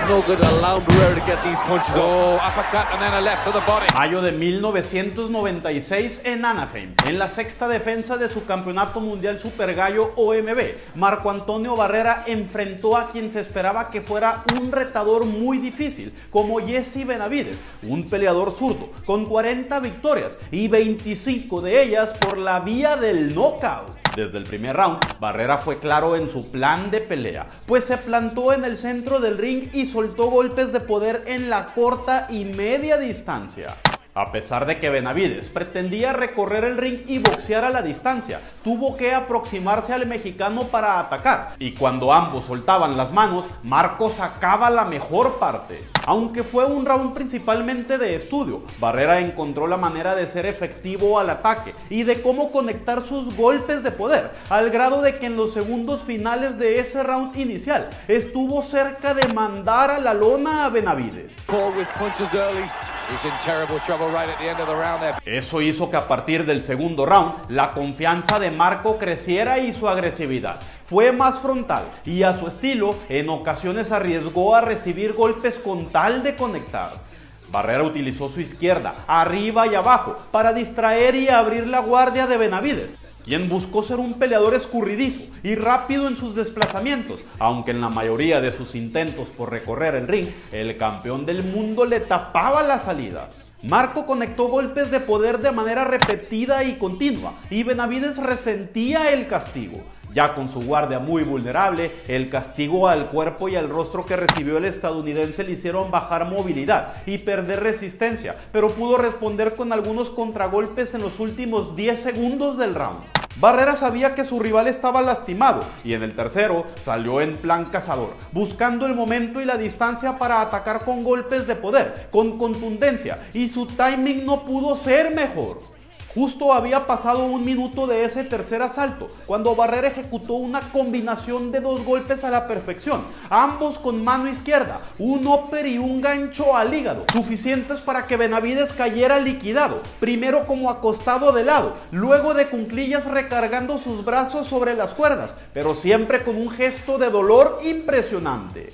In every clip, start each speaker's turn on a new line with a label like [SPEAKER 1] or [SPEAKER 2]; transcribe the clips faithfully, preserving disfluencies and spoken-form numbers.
[SPEAKER 1] no good allowing Barrera to get these punches
[SPEAKER 2] Oh, uppercut and then a left to the body.
[SPEAKER 3] Mayo de mil novecientos noventa y seis en Anaheim, en la sexta defensa de su campeonato mundial Super Gallo O M B, Marco Antonio Barrera enfrentó a quien se esperaba que fuera un retador muy difícil, como Jesse Benavides, un peleador zurdo, con cuarenta victorias y veinticinco de ellas por la vía del knockout. Desde el primer round, Barrera fue claro en su plan de pelea, pues se plantó en el centro del ring y soltó golpes de poder en la corta y media distancia. A pesar de que Benavides pretendía recorrer el ring y boxear a la distancia, tuvo que aproximarse al mexicano para atacar, y cuando ambos soltaban las manos, Marco sacaba la mejor parte. Aunque fue un round principalmente de estudio, Barrera encontró la manera de ser efectivo al ataque y de cómo conectar sus golpes de poder, al grado de que en los segundos finales de ese round inicial estuvo cerca de mandar a la lona a Benavides. Eso hizo que a partir del segundo round, la confianza de Marco creciera y su agresividad. Fue más frontal y a su estilo, en ocasiones arriesgó a recibir golpes con tal de conectar. Barrera utilizó su izquierda, arriba y abajo, para distraer y abrir la guardia de Benavides, quien buscó ser un peleador escurridizo y rápido en sus desplazamientos, aunque en la mayoría de sus intentos por recorrer el ring, el campeón del mundo le tapaba las salidas. Marco conectó golpes de poder de manera repetida y continua, y Benavides resentía el castigo. Ya con su guardia muy vulnerable, el castigo al cuerpo y al rostro que recibió el estadounidense le hicieron bajar movilidad y perder resistencia, pero pudo responder con algunos contragolpes en los últimos diez segundos del round. Barrera sabía que su rival estaba lastimado y en el tercero salió en plan cazador, buscando el momento y la distancia para atacar con golpes de poder, con contundencia, y su timing no pudo ser mejor. Justo había pasado un minuto de ese tercer asalto, cuando Barrera ejecutó una combinación de dos golpes a la perfección, ambos con mano izquierda, un upper y un gancho al hígado, suficientes para que Benavides cayera liquidado, primero como acostado de lado, luego de cuclillas recargando sus brazos sobre las cuerdas, pero siempre con un gesto de dolor impresionante.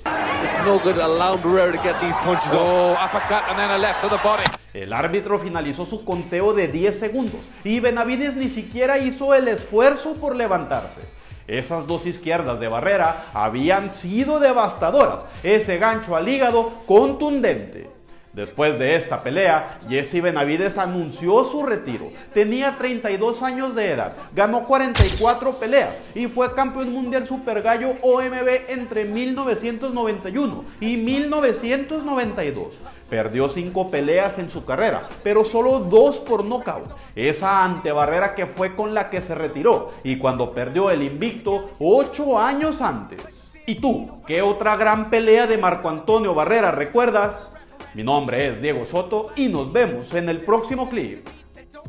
[SPEAKER 2] Oh, uppercut and then a left to the body.
[SPEAKER 3] El árbitro finalizó su conteo de diez segundos y Benavides ni siquiera hizo el esfuerzo por levantarse. Esas dos izquierdas de Barrera habían sido devastadoras, ese gancho al hígado contundente. Después de esta pelea, Jesse Benavides anunció su retiro. Tenía treinta y dos años de edad, ganó cuarenta y cuatro peleas y fue campeón mundial Super Gallo O M B entre mil novecientos noventa y uno y mil novecientos noventa y dos. Perdió cinco peleas en su carrera, pero solo dos por nocaut. Esa ante Barrera que fue con la que se retiró y cuando perdió el invicto ocho años antes. ¿Y tú, qué otra gran pelea de Marco Antonio Barrera recuerdas? Mi nombre es Diego Soto y nos vemos en el próximo clip.